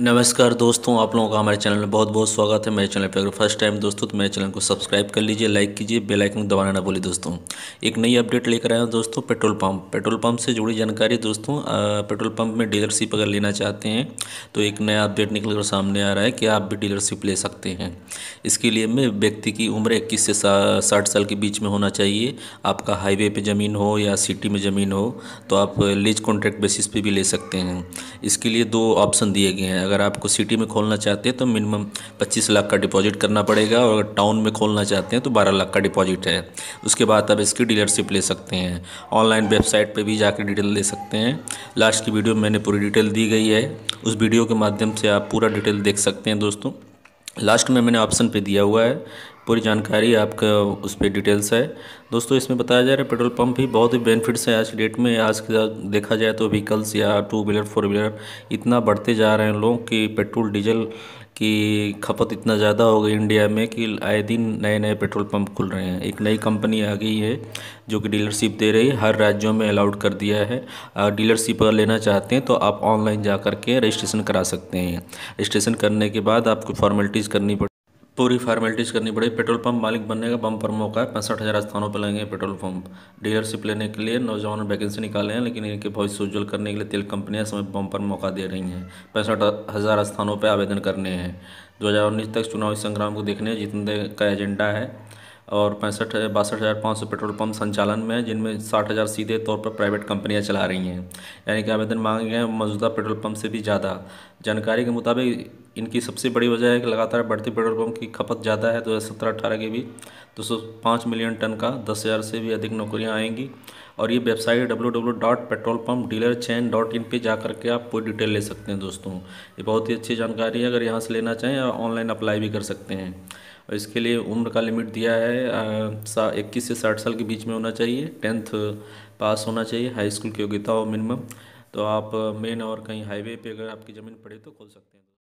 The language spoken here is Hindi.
नमस्कार दोस्तों, आप लोगों का हमारे चैनल में बहुत बहुत स्वागत है। मेरे चैनल पर अगर फर्स्ट टाइम दोस्तों तो मेरे चैनल को सब्सक्राइब कर लीजिए, लाइक कीजिए, बेल आइकन दबाना ना भूलिए। दोस्तों एक नई अपडेट लेकर आया हूं दोस्तों, पेट्रोल पंप से जुड़ी जानकारी। दोस्तों पेट्रोल पंप में डीलरशिप अगर लेना चाहते हैं तो एक नया अपडेट निकल कर सामने आ रहा है कि आप भी डीलरशिप ले सकते हैं। इसके लिए में व्यक्ति की उम्र 21 से 60 साल के बीच में होना चाहिए। आपका हाईवे पे ज़मीन हो या सिटी में ज़मीन हो तो आप लीज कॉन्ट्रैक्ट बेसिस पे भी ले सकते हैं। इसके लिए दो ऑप्शन दिए गए हैं। अगर आपको सिटी में खोलना चाहते हैं तो मिनिमम 25 लाख का डिपॉजिट करना पड़ेगा, और अगर टाउन में खोलना चाहते हैं तो 12 लाख का डिपॉजिट है। उसके बाद आप इसकी डीलरशिप ले सकते हैं। ऑनलाइन वेबसाइट पे भी जाकर डिटेल ले सकते हैं। लास्ट की वीडियो में मैंने पूरी डिटेल दी गई है, उस वीडियो के माध्यम से आप पूरा डिटेल देख सकते हैं। दोस्तों लास्ट में मैंने ऑप्शन पे दिया हुआ है, पूरी जानकारी आपका उस पर डिटेल्स है। दोस्तों इसमें बताया जा रहा है पेट्रोल पंप भी बहुत ही बेनिफिट्स हैं आज की डेट में। आज के देखा जाए तो व्हीकल्स या टू व्हीलर फोर व्हीलर इतना बढ़ते जा रहे हैं लोग कि पेट्रोल डीजल की खपत इतना ज़्यादा हो गई इंडिया में कि आए दिन नए नए पेट्रोल पंप खुल रहे हैं। एक नई कंपनी आ गई है जो कि डीलरशिप दे रही है, हर राज्यों में अलाउड कर दिया है। डीलरशिप अगर लेना चाहते हैं तो आप ऑनलाइन जा कर के रजिस्ट्रेशन करा सकते हैं। रजिस्ट्रेशन करने के बाद आपको फॉर्मेलिटीज़ करनी पड़ेगी, पूरी फार्मेलिटीज़ करनी पड़ेगी। पेट्रोल पंप मालिक बनने का बम्पर मौका है। 65,000 स्थानों पर लगेंगे पेट्रोल पंप। डीलरशिप लेने के लिए नौजवान वैकेंसी निकाले हैं, लेकिन इनके भविष्य उज्जवल करने के लिए तेल कंपनियां समय बम्पर मौका दे रही हैं। 65,000 स्थानों पर आवेदन करने हैं। 2019 तक चुनावी संग्राम को देखने जीतने का एजेंडा है, और 62,500 पेट्रोल पंप संचालन में है, जिनमें 60,000 सीधे तौर पर प्राइवेट कंपनियां चला रही हैं। यानी कि आवेदन मांगे गए मौजूदा पेट्रोल पंप से भी ज़्यादा। जानकारी के मुताबिक इनकी सबसे बड़ी वजह है कि लगातार बढ़ती पेट्रोल पंप की खपत ज़्यादा है। 2017-18 के भी 205 मिलियन टन का 10,000 से भी अधिक नौकरियां आएंगी। और ये वेबसाइट www.petrolpumpdealerchain.in पे जा करके आप पूरी डिटेल ले सकते हैं। दोस्तों ये बहुत ही अच्छी जानकारी है। अगर यहाँ से लेना चाहें ऑनलाइन अप्लाई भी कर सकते हैं। और इसके लिए उम्र का लिमिट दिया है 21 से 60 साल के बीच में होना चाहिए। 10th पास होना चाहिए, हाई स्कूल की योग्यता हो मिनिमम। तो आप मेन और कहीं हाईवे पे अगर आपकी ज़मीन पड़े तो खोल सकते हैं।